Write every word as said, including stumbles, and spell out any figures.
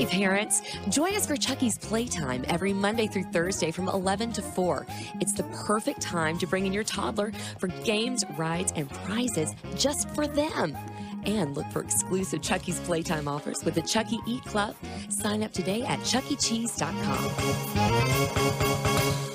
Hey parents, join us for Chucky's Playtime every Monday through Thursday from eleven to four. It's the perfect time to bring in your toddler for games, rides, and prizes just for them. And look for exclusive Chucky's Playtime offers with the Chucky Eat Club. Sign up today at chuck e cheese dot com.